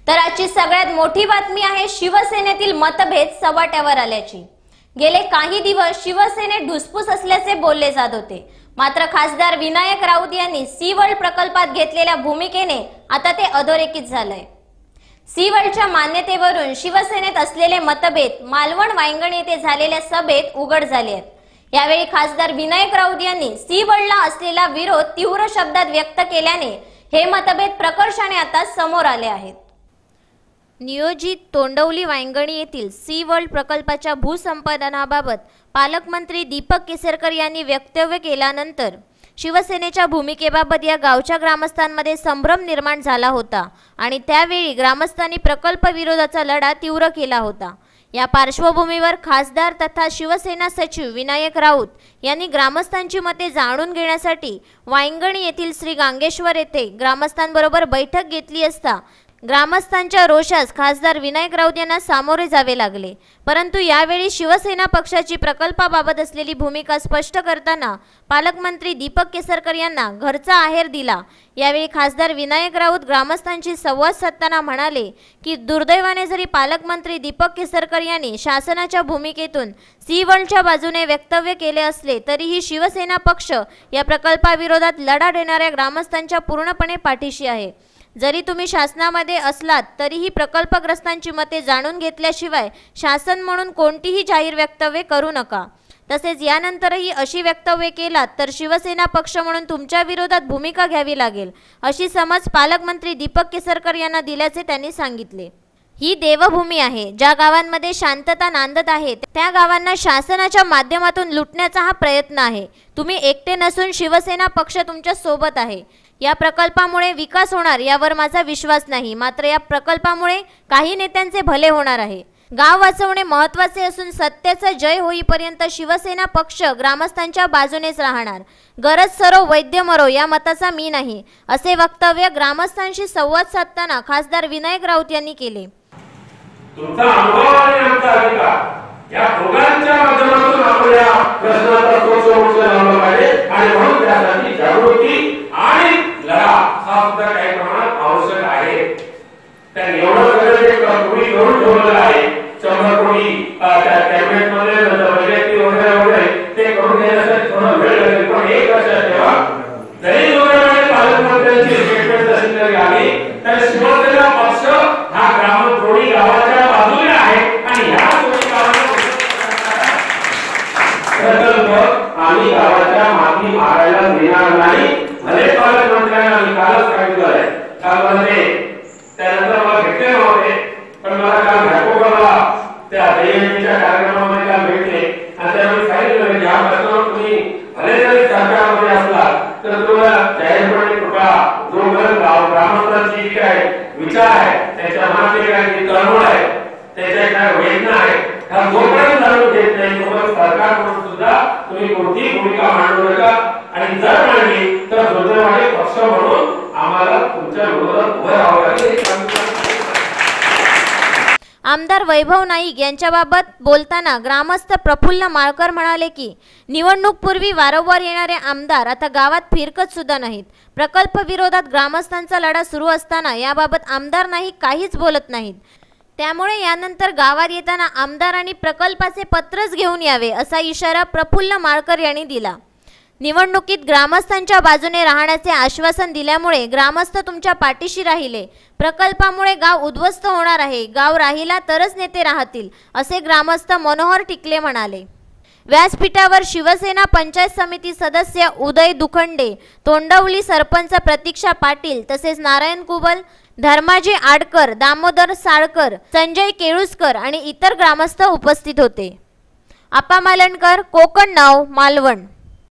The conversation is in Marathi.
तर आजची सगळ्यात मोठी बातमी आहे शिवसेनेतील मतभेद सवाट्यावर आल्याची। गेले काही दिवस शिवसेनेत ढुसपूस असल्याचे बोलले जात होते, मात्र खासदार विनायक राऊत यांनी सी वर्ल्ड प्रकल्पात घेतलेल्या भूमिकेने आता ते अधोरेखित झालंय। सी वर्ल्डच्या मान्यतेवरून शिवसेनेत असलेले मतभेद मालवण वायंगण येथे झालेल्या सभेत उघड झाले आहेत। यावेळी खासदार विनायक राऊत यांनी सी वर्ल्डला असलेला विरोध तीव्र शब्दात व्यक्त केल्याने हे मतभेद प्रकर्षाने आता समोर आले आहेत। नियोजित तोंडवली वायंगणी येथील सी वर्ल्ड प्रकल्पाच्या भूसंपादनाबाबत पालकमंत्री दीपक केसरकर यांनी वक्तव्य केल्यानंतर शिवसेनेच्या भूमिकेबाबत या गावच्या ग्रामस्थांमध्ये संभ्रम निर्माण झाला होता आणि त्यावेळी ग्रामस्थांनी प्रकल्प विरोधाचा लढा तीव्र केला होता। या पार्श्वभूमीवर खासदार तथा शिवसेना सचिव विनायक राऊत यांनी ग्रामस्थांची मते जाणून घेण्यासाठी वायंगणी येथील श्री गांगेश्वर येथे ग्रामस्थांबरोबर बैठक घेतली असता ग्रामस्थांच्या रोषास खासदार विनायक राऊत यांना सामोरे जावे लागले। परंतु यावेळी शिवसेना पक्षाची प्रकल्पाबाबत असलेली भूमिका स्पष्ट करताना पालकमंत्री दीपक केसरकर यांना घरचा आहेर दिला। यावेळी खासदार विनायक राऊत ग्रामस्थांशी संवाद साधताना म्हणाले की दुर्दैवाने जरी पालकमंत्री दीपक केसरकर यांनी शासनाच्या भूमिकेतून सी वर्ल्डच्या बाजूने वक्तव्य केले असले तरीही शिवसेना पक्ष या प्रकल्पाविरोधात लढा देणाऱ्या ग्रामस्थांच्या पूर्णपणे पाठीशी आहे। जरी तुम्ही शासनामध्ये असलात तरीही प्रकल्पग्रस्तांची मते जाणून घेतल्याशिवाय शासन म्हणून कोणतीही जाहीर वक्तव्ये करू नका। तसेच यानंतरही अशी वक्तव्ये केलात तर शिवसेना पक्ष म्हणून तुमच्या विरोधात भूमिका घ्यावी लागेल, अशी समज पालकमंत्री दीपक केसरकर यांना दिल्याचे त्यांनी सांगितले। ही देवभूमी आहे। ज्या गावांमध्ये शांतता नांदत आहे त्या गावांना शासनाच्या माध्यमातून लुटण्याचा हा प्रयत्न आहे। तुम्ही एकटे नसून शिवसेना पक्ष तुमच्या सोबत आहे। या प्रकल्पामुळे विकास होणार यावर माझा विश्वास नाही, मात्र या प्रकल्पामुळे काही नेत्यांचे भले होणार आहे। गाव वाचवणे महत्त्वाचे असून सत्याचा जय होईपर्यंत शिवसेना पक्ष ग्रामस्थांच्या बाजूनेच राहणार। गरज सरो वैद्य मरो या मताचा मी नाही, असे वक्तव्य ग्रामस्थांशी संवाद साधताना खासदार विनायक राऊत यांनी केले। तुमचा अनुभव आणि आमचा अधिकार या दोघांच्या माध्यमातून आपल्या प्रश्नाचा सोडवून लावला पाहिजे आणि म्हणून त्यासाठी जागृती आणि लढा हा सुद्धा काही प्रमाणात आवश्यक आहे। त्या एवढं सगळं जे कोणी करून ठेवलेलं आहे 100 कोटी त्या कॅबिनेटमध्ये बजेट वगैरे ते करून घेण्यासाठी थोडा वेळ लागेल, पण एक लक्षात ठेवा, जरी दोघांमध्ये पालकमंत्र्यांची स्टेटमेंट असेल तरी आली तर शिवसेना पक्ष हा ग्रामद्रोही गावाच्या बाजूने आहे आणि ह्या दोन्ही गावांना प्रकल्प आम्ही गावाच्या माती मारायला देणार नाही। भले पालकमंत्र्यांना मी कालच सांगितलं आहे, कालमध्ये त्यानंतर मला भेटले नव्हते, पण मला काल घाटकोपरला त्या जयंतीच्या कार्यक्रमामध्ये काल भेटले आणि त्यावेळी सांगितलं की हा प्रश्न तुम्ही भले जरी सरकारमध्ये असला तर तुम्हाला जाहीरपणे कृपा जो ग्रामस्थांची जी काय विचार आहे त्याच्या मनातली काय तळमळ आहे त्याच्या काय वेदना आहे हा जोपर्यंत जाणून घेत नाही तोपर्यंत सरकार म्हणून सुद्धा तुम्ही कोणतीही भूमिका मांडू नका आणि जर मांडली तर दुर्दैवाने पक्ष म्हणून आम्हाला तुमच्या विरोधात उभं राहावं लागेल। आमदार वैभव नाईक यांच्याबाबत बोलताना ग्रामस्थ प्रफुल्ल माळकर म्हणाले की निवडणूक पूर्वी वारंवार येणारे आमदार आता गावात फिरकत सुद्धा नाहीत। प्रकल्प विरोधात ग्रामस्थांचा लढा सुरू असताना याबाबत आमदार नाईक काहीच बोलत नाहीत। त्यामुळे यानंतर गावात येताना आमदारांनी प्रकल्पाचे पत्रच घेऊन यावे असा इशारा प्रफुल्ल माळकर यांनी दिला। निवडणुकीत ग्रामस्थांच्या बाजूने राहण्याचे आश्वासन दिल्यामुळे ग्रामस्थ तुमच्या पाठीशी राहिले। प्रकल्पामुळे गाव उद्ध्वस्त होणार आहे, गाव राहिला तरच नेते राहतील, असे ग्रामस्थ मनोहर टिकले म्हणाले। व्यासपीठावर शिवसेना पंचायत समिती सदस्य उदय दुखंडे, तोंडवली सरपंच प्रतीक्षा पाटील तसेच नारायण कुबल, धर्माजी आडकर, दामोदर साळकर, संजय केळुसकर आणि इतर ग्रामस्थ उपस्थित होते। आपा मालणकर, कोकण नाव, मालवण।